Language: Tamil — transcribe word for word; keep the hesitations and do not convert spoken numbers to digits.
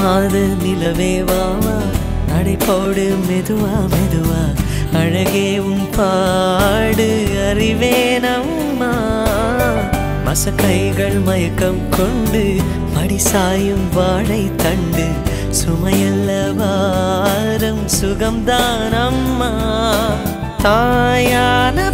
மாத நிலவே வாவா நடை போடு மெதுவா மெதுவா அழகே உன் பாடு அறிவேனம்மா மசக்கைகள் மயக்கம் கொண்டு மடி சாயும் வாழை தண்டு சுமையல்ல வாரம் சுகம்தான் அம்மா தாயான